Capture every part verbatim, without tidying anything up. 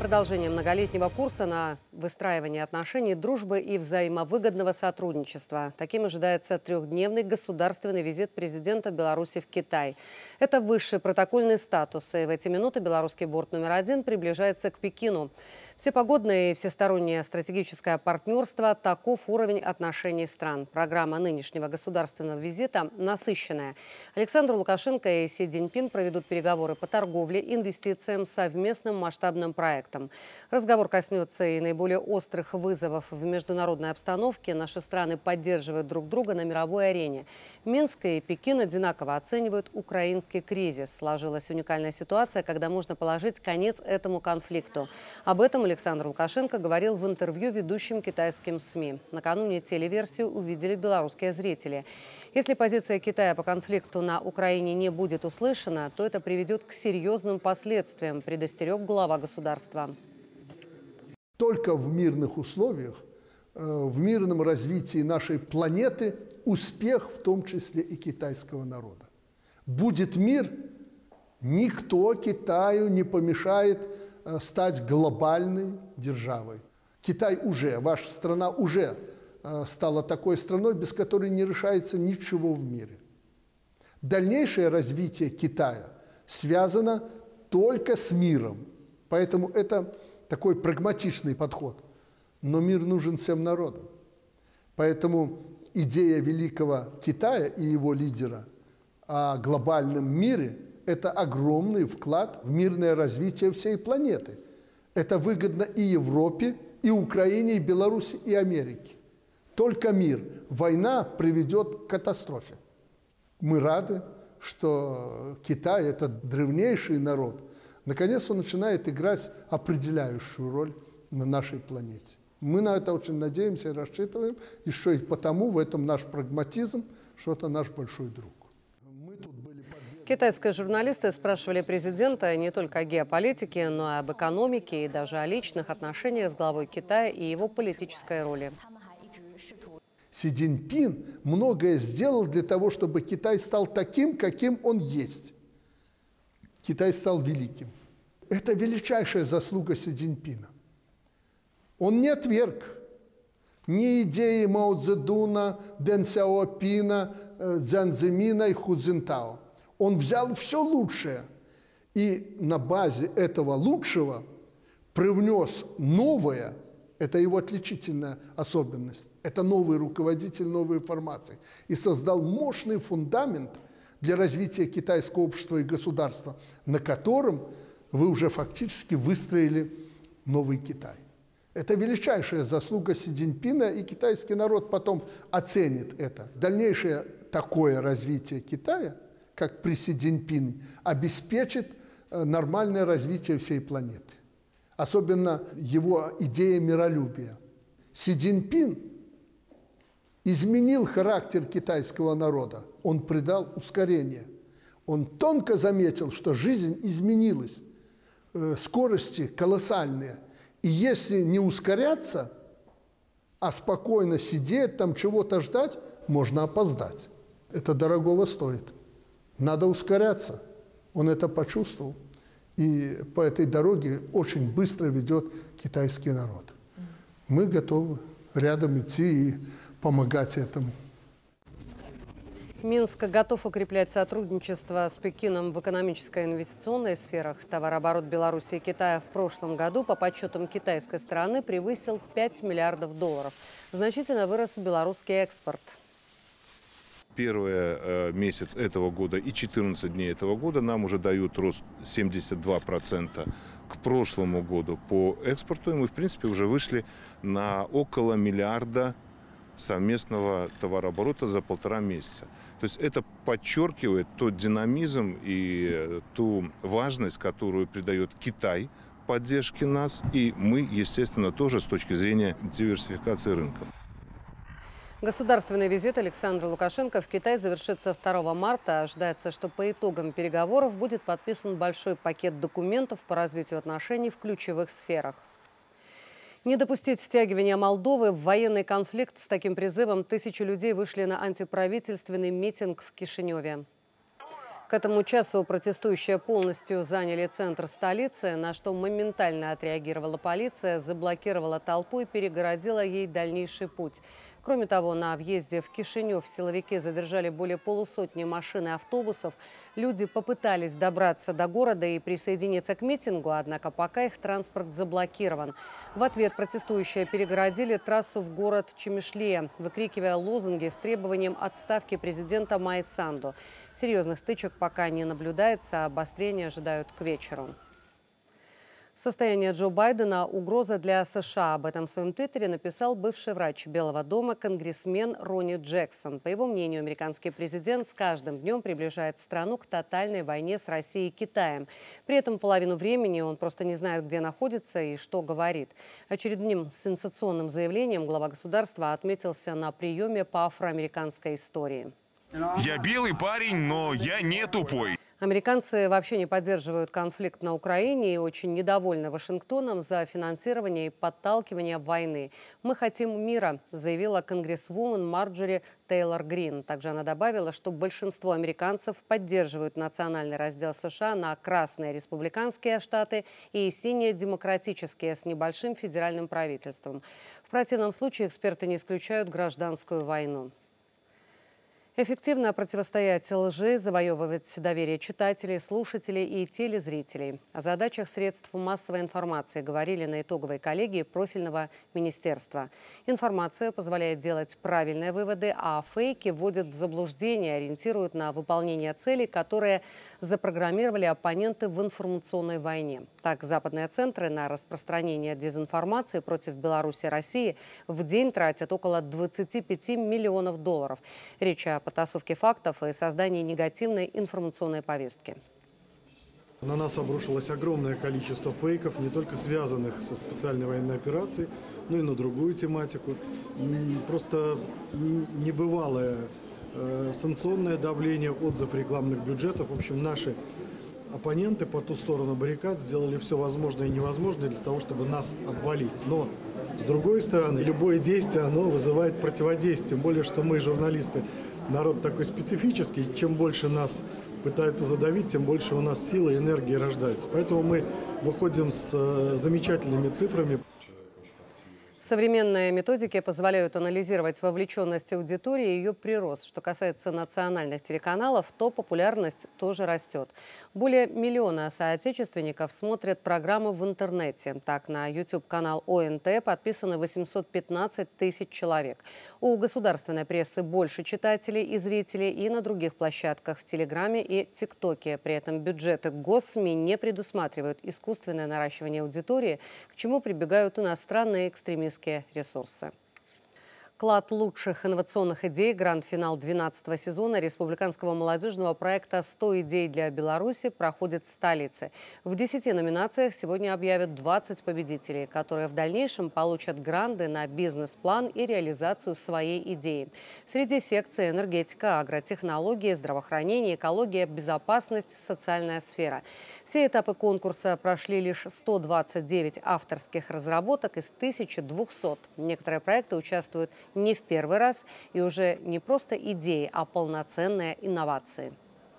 Продолжение многолетнего курса на выстраивание отношений, дружбы и взаимовыгодного сотрудничества. Таким ожидается трехдневный государственный визит президента Беларуси в Китай. Это высший протокольный статус, и в эти минуты белорусский борт номер один приближается к Пекину. Всепогодное и всестороннее стратегическое партнерство – таков уровень отношений стран. Программа нынешнего государственного визита насыщенная. Александр Лукашенко и Си Цзиньпин проведут переговоры по торговле, инвестициям, совместным масштабным проектам. Разговор коснется и наиболее острых вызовов в международной обстановке. Наши страны поддерживают друг друга на мировой арене. Минск и Пекин одинаково оценивают украинский кризис. Сложилась уникальная ситуация, когда можно положить конец этому конфликту. Об этом Александр Лукашенко говорил в интервью ведущим китайским СМИ. Накануне телеверсию увидели белорусские зрители. Если позиция Китая по конфликту на Украине не будет услышана, то это приведет к серьезным последствиям, предостерег глава государства. Только в мирных условиях, в мирном развитии нашей планеты успех, в том числе и китайского народа. Будет мир, никто Китаю не помешает стать глобальной державой. Китай уже, ваша страна уже стала такой страной, без которой не решается ничего в мире. Дальнейшее развитие Китая связано только с миром. Поэтому это такой прагматичный подход. Но мир нужен всем народам. Поэтому идея великого Китая и его лидера о глобальном мире – это огромный вклад в мирное развитие всей планеты. Это выгодно и Европе, и Украине, и Беларуси, и Америке. Только мир. Война приведет к катастрофе. Мы рады, что Китай – это древнейший народ. Наконец он начинает играть определяющую роль на нашей планете. Мы на это очень надеемся и рассчитываем. Еще и потому в этом наш прагматизм, что это наш большой друг. Китайские журналисты спрашивали президента не только о геополитике, но и об экономике и даже о личных отношениях с главой Китая и его политической роли. Си Цзиньпин многое сделал для того, чтобы Китай стал таким, каким он есть. Китай стал великим. Это величайшая заслуга Си Цзиньпина. Он не отверг ни идеи Мао Цзэдуна, Дэн Сяопина, Цзян Цзэмина и Ху Цзиньтао. Он взял все лучшее и на базе этого лучшего привнес новое. Это его отличительная особенность. Это новый руководитель новой формации. И создал мощный фундамент для развития китайского общества и государства, на котором вы уже фактически выстроили новый Китай. Это величайшая заслуга Си Цзиньпина, и китайский народ потом оценит это. Дальнейшее такое развитие Китая, как при Си Цзиньпине, обеспечит нормальное развитие всей планеты. Особенно его идея миролюбия. Си Цзиньпин изменил характер китайского народа. Он придал ускорение. Он тонко заметил, что жизнь изменилась. Скорости колоссальные. И если не ускоряться, а спокойно сидеть, там чего-то ждать, можно опоздать. Это дорогого стоит. Надо ускоряться. Он это почувствовал. И по этой дороге очень быстро ведет китайский народ. Мы готовы рядом идти и помогать этому. Минск готов укреплять сотрудничество с Пекином в экономической и инвестиционной сферах. Товарооборот Беларуси и Китая в прошлом году, по подсчетам китайской стороны, превысил пять миллиардов долларов. Значительно вырос белорусский экспорт. Первый э, месяц этого года и четырнадцать дней этого года нам уже дают рост семьдесят два процента к прошлому году по экспорту. И мы, в принципе, уже вышли на около миллиарда совместного товарооборота за полтора месяца. То есть это подчеркивает тот динамизм и ту важность, которую придает Китай поддержке нас. И мы, естественно, тоже с точки зрения диверсификации рынков. Государственный визит Александра Лукашенко в Китай завершится второго марта. Ожидается, что по итогам переговоров будет подписан большой пакет документов по развитию отношений в ключевых сферах. Не допустить втягивания Молдовы в военный конфликт. С таким призывом тысячи людей вышли на антиправительственный митинг в Кишиневе. К этому часу протестующие полностью заняли центр столицы, на что моментально отреагировала полиция, заблокировала толпу и перегородила ей дальнейший путь. Кроме того, на въезде в Кишинев силовики задержали более полусотни машин и автобусов. Люди попытались добраться до города и присоединиться к митингу, однако пока их транспорт заблокирован. В ответ протестующие перегородили трассу в город Чемишле, выкрикивая лозунги с требованием отставки президента Майи Санду. Серьезных стычек пока не наблюдается, а обострения ожидают к вечеру. Состояние Джо Байдена – угроза для США. Об этом в своем твиттере написал бывший врач Белого дома, конгрессмен Ронни Джексон. По его мнению, американский президент с каждым днем приближает страну к тотальной войне с Россией и Китаем. При этом половину времени он просто не знает, где находится и что говорит. Очередным сенсационным заявлением глава государства отметился на приеме по афроамериканской истории. Я белый парень, но я не тупой. Американцы вообще не поддерживают конфликт на Украине и очень недовольны Вашингтоном за финансирование и подталкивание войны. «Мы хотим мира», заявила конгрессвумен Марджори Тейлор Грин. Также она добавила, что большинство американцев поддерживают национальный раздел США на красные республиканские штаты и синие демократические с небольшим федеральным правительством. В противном случае эксперты не исключают гражданскую войну. Эффективно противостоять лжи, завоевывать доверие читателей, слушателей и телезрителей. О задачах средств массовой информации говорили на итоговой коллегии профильного министерства. Информация позволяет делать правильные выводы, а фейки вводят в заблуждение, ориентируют на выполнение целей, которые запрограммировали оппоненты в информационной войне. Так, западные центры на распространение дезинформации против Беларуси и России в день тратят около двадцати пяти миллионов долларов. Речь о потасовке фактов и создании негативной информационной повестки. На нас обрушилось огромное количество фейков, не только связанных со специальной военной операцией, но и на другую тематику. Просто небывалое э, санкционное давление, отзыв рекламных бюджетов. В общем, наши оппоненты по ту сторону баррикад сделали все возможное и невозможное для того, чтобы нас обвалить. Но, с другой стороны, любое действие, оно вызывает противодействие. Тем более, что мы, журналисты, народ такой специфический. Чем больше нас пытаются задавить, тем больше у нас силы и энергии рождается. Поэтому мы выходим с замечательными цифрами. Современные методики позволяют анализировать вовлеченность аудитории и ее прирост. Что касается национальных телеканалов, то популярность тоже растет. Более миллиона соотечественников смотрят программы в интернете. Так, на YouTube-канал О Н Т подписаны восемьсот пятнадцать тысяч человек. У государственной прессы больше читателей и зрителей и на других площадках в Телеграме и ТикТоке. При этом бюджеты госсми не предусматривают искусственное наращивание аудитории, к чему прибегают иностранные экстремисты. Ресурсы. Клад лучших инновационных идей, гранд-финал двенадцатого сезона республиканского молодежного проекта «сто идей для Беларуси» проходит в столице. В десяти номинациях сегодня объявят двадцать победителей, которые в дальнейшем получат гранты на бизнес-план и реализацию своей идеи. Среди секций энергетика, агротехнологии, здравоохранение, экология, безопасность, социальная сфера. Все этапы конкурса прошли лишь сто двадцать девять авторских разработок из тысячи двухсот. Некоторые проекты участвуют не в первый раз и уже не просто идеи, а полноценные инновации.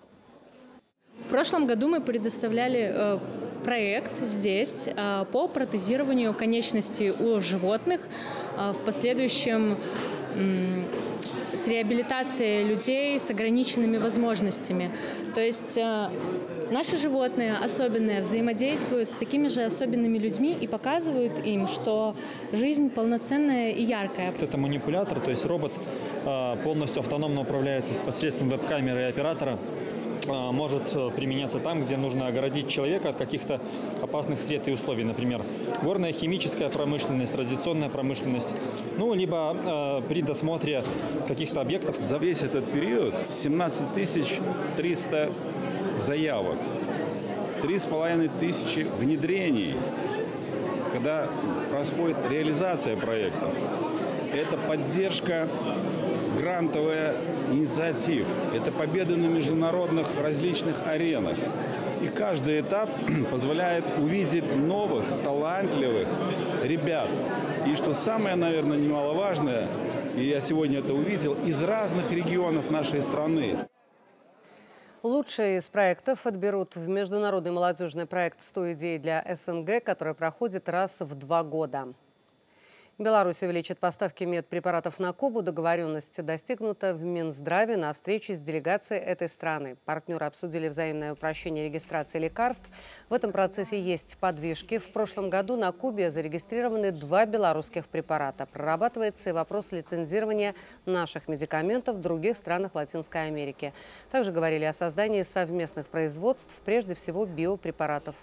В прошлом году мы предоставляли э, проект здесь э, по протезированию конечностей у животных, э, в последующем э, с реабилитацией людей с ограниченными возможностями. То есть э, наши животные особенные взаимодействуют с такими же особенными людьми и показывают им, что жизнь полноценная и яркая. Это манипулятор, то есть робот полностью автономно управляется посредством веб-камеры и оператора. Может применяться там, где нужно огородить человека от каких-то опасных сред и условий. Например, горная химическая промышленность, радиационная промышленность. Ну, либо э, при досмотре каких-то объектов. За весь этот период семнадцать тысяч триста заявок, три с половиной тысячи внедрений, когда происходит реализация проектов. Это поддержка грантовая инициатив, это победы на международных различных аренах. И каждый этап позволяет увидеть новых, талантливых ребят. И что самое, наверное, немаловажное, и я сегодня это увидел, из разных регионов нашей страны. Лучшие из проектов отберут в международный молодежный проект «сто идей для СНГ», который проходит раз в два года. Беларусь увеличит поставки медпрепаратов на Кубу. Договоренность достигнута в Минздраве на встрече с делегацией этой страны. Партнеры обсудили взаимное упрощение регистрации лекарств. В этом процессе есть подвижки. В прошлом году на Кубе зарегистрированы два белорусских препарата. Прорабатывается и вопрос лицензирования наших медикаментов в других странах Латинской Америки. Также говорили о создании совместных производств, прежде всего биопрепаратов.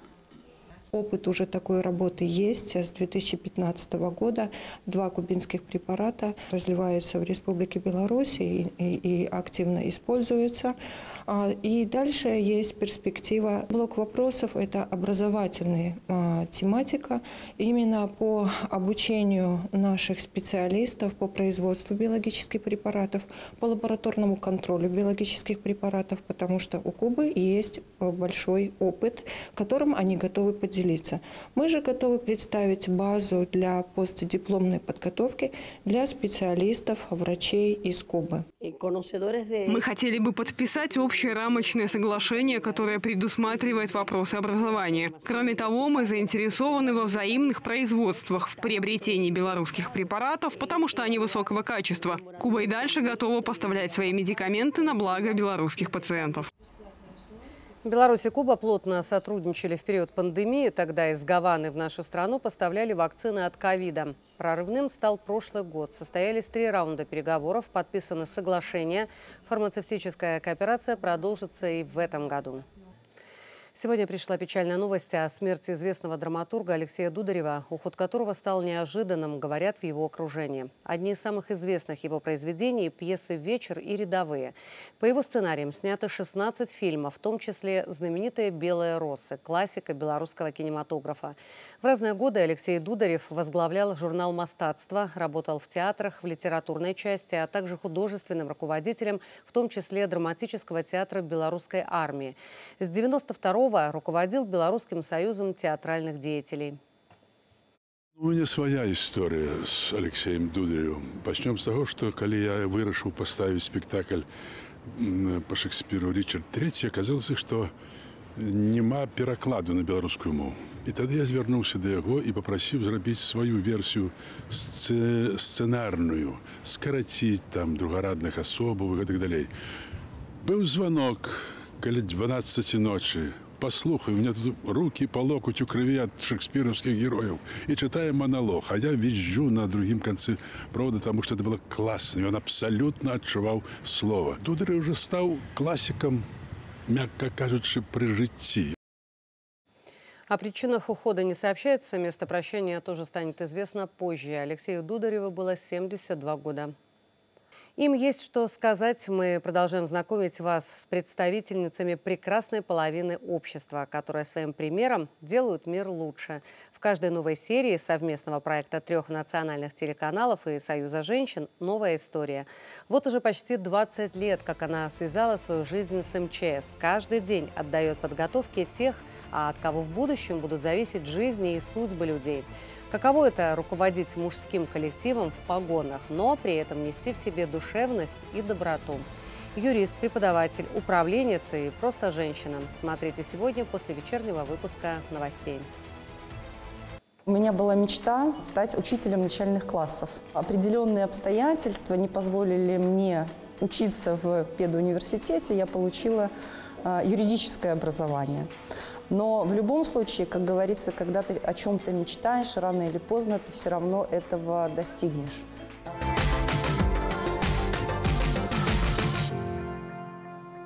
Опыт уже такой работы есть. С две тысячи пятнадцатого года два кубинских препарата разливаются в Республике Беларусь и, и, и активно используются. И дальше есть перспектива. Блок вопросов – это образовательная а, тематика. Именно по обучению наших специалистов по производству биологических препаратов, по лабораторному контролю биологических препаратов, потому что у Кубы есть большой опыт, которым они готовы поделиться. Мы же готовы представить базу для постдипломной подготовки для специалистов, врачей из Кубы. Мы хотели бы подписать общее рамочное соглашение, которое предусматривает вопросы образования. Кроме того, мы заинтересованы во взаимных производствах в приобретении белорусских препаратов, потому что они высокого качества. Куба и дальше готова поставлять свои медикаменты на благо белорусских пациентов. Беларусь и Куба плотно сотрудничали в период пандемии. Тогда из Гаваны в нашу страну поставляли вакцины от ковида. Прорывным стал прошлый год. Состоялись три раунда переговоров, подписаны соглашения. Фармацевтическая кооперация продолжится и в этом году. Сегодня пришла печальная новость о смерти известного драматурга Алексея Дударева, уход которого стал неожиданным, говорят в его окружении. Одни из самых известных его произведений – пьесы «Вечер» и «Рядовые». По его сценариям снято шестнадцать фильмов, в том числе знаменитые «Белые росы», классика белорусского кинематографа. В разные годы Алексей Дударев возглавлял журнал «Мастатство», работал в театрах, в литературной части, а также художественным руководителем, в том числе драматического театра Белорусской армии. С девяносто второго руководил Белорусским союзом театральных деятелей. У меня своя история с Алексеем Дударевым. Начнем с того, что когда я вырашил поставить спектакль по Шекспиру «Ричард третий», оказалось, что нема перекладу на белорусскую мову. И тогда я звернулся до его и попросил сделать свою версию сце сценарную, скоротить там другарадных особов и так далее. Был звонок около двенадцати ночи. Послухай, у меня тут руки по локоть у крови от шекспировских героев. И читаю монолог, а я визжу на другом конце провода, потому что это было классно. И он абсолютно отчувал слово. Дударев уже стал классиком, мягко кажучи, при житті. О причинах ухода не сообщается. Место прощания тоже станет известно позже. Алексею Дудареву было семьдесят два года. Им есть что сказать. Мы продолжаем знакомить вас с представительницами прекрасной половины общества, которые своим примером делают мир лучше. В каждой новой серии совместного проекта трех национальных телеканалов и Союза женщин «Новая история». Вот уже почти двадцать лет, как она связала свою жизнь с эм че эс. Каждый день отдает подготовке тех, от кого в будущем будут зависеть жизни и судьбы людей. Каково это – руководить мужским коллективом в погонах, но при этом нести в себе душевность и доброту. Юрист, преподаватель, управленец и просто женщина. Смотрите сегодня после вечернего выпуска новостей. У меня была мечта стать учителем начальных классов. Определенные обстоятельства не позволили мне учиться в педуниверситете. Я получила юридическое образование. Но в любом случае, как говорится, когда ты о чем-то мечтаешь, рано или поздно ты все равно этого достигнешь.